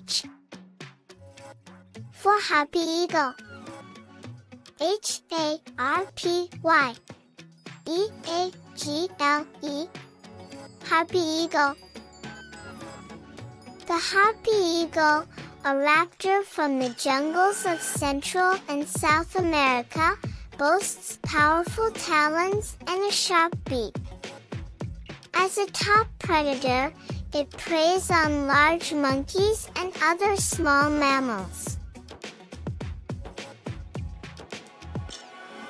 H. For harpy eagle. Harpy. Eagle. Harpy eagle. The harpy eagle, a raptor from the jungles of Central and South America, boasts powerful talons and a sharp beak. As a top predator, it preys on large monkeys and other small mammals.